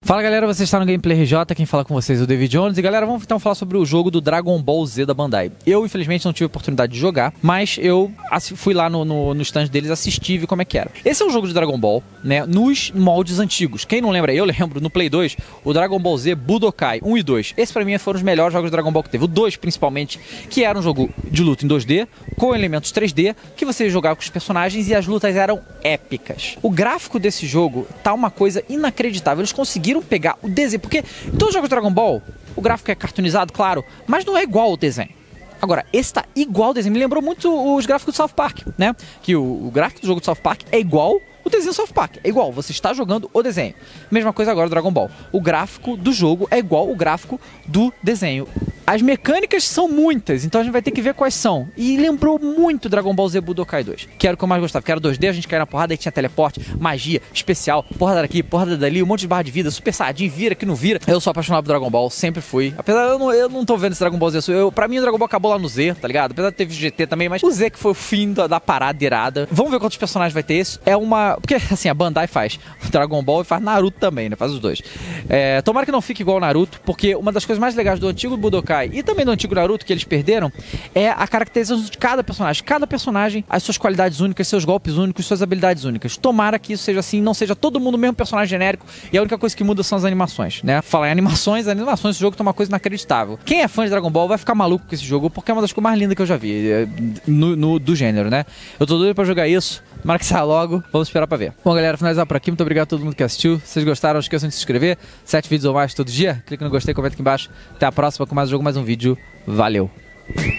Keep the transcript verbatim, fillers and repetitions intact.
Fala galera, você está no Gameplay R J, quem fala com vocês é o David Jones. E galera, vamos então falar sobre o jogo do Dragon Ball Z da Bandai. Eu infelizmente não tive a oportunidade de jogar, mas eu fui lá no, no, no stand deles, assisti e vi como é que era. Esse é um jogo de Dragon Ball, né, nos moldes antigos. Quem não lembra, eu lembro, no Play dois, o Dragon Ball Z Budokai um e dois. Esse pra mim foram os melhores jogos de Dragon Ball que teve. O dois principalmente, que era um jogo de luta em dois D, com elementos três D, que você jogava com os personagens e as lutas eram épicas. O gráfico desse jogo tá uma coisa inacreditável. Eles conseguiram pegar o desenho, porque em todos os jogos de Dragon Ball o gráfico é cartoonizado, claro, mas não é igual ao desenho. Agora, esse tá igual ao desenho, me lembrou muito os gráficos do South Park, né? Que o, o gráfico do jogo do South Park é igual o desenho do South Park, é igual, você está jogando o desenho. Mesma coisa agora do Dragon Ball. O gráfico do jogo é igual o gráfico do desenho. As mecânicas são muitas, então a gente vai ter que ver quais são. E lembrou muito Dragon Ball Z Budokai dois, que era o que eu mais gostava, que era dois D, a gente caía na porrada e tinha teleporte, magia, especial, porrada daqui, porrada dali, um monte de barra de vida, Super Saiyajin, vira que não vira. Eu sou apaixonado por Dragon Ball, sempre fui. Apesar de eu não, eu não tô vendo esse Dragon Ball Z, eu, pra mim o Dragon Ball acabou lá no Z, tá ligado? Apesar de ter G T também, mas o Z que foi o fim da, da parada irada. Vamos ver quantos personagens vai ter isso. É uma... Porque assim, a Bandai faz Dragon Ball e faz Naruto também, né? Faz os dois. É... Tomara que não fique igual ao Naruto, porque uma das coisas mais legais do antigo Budokai e também do antigo Naruto que eles perderam é a caracterização de cada personagem. Cada personagem, as suas qualidades únicas, seus golpes únicos, suas habilidades únicas. Tomara que isso seja assim, não seja todo mundo o mesmo personagem genérico e a única coisa que muda são as animações, né? Falar em animações, animações, esse jogo tá uma coisa inacreditável. Quem é fã de Dragon Ball vai ficar maluco com esse jogo, porque é uma das coisas mais lindas que eu já vi no, no, do gênero, né? Eu tô doido pra jogar isso. Tomara que saia logo, vamos esperar pra ver. Bom galera, finalizar por aqui, muito obrigado a todo mundo que assistiu. Se vocês gostaram, não esqueçam de se inscrever. Sete vídeos ou mais todo dia, clica no gostei, comenta aqui embaixo. Até a próxima com mais um jogo, mais um vídeo. Valeu!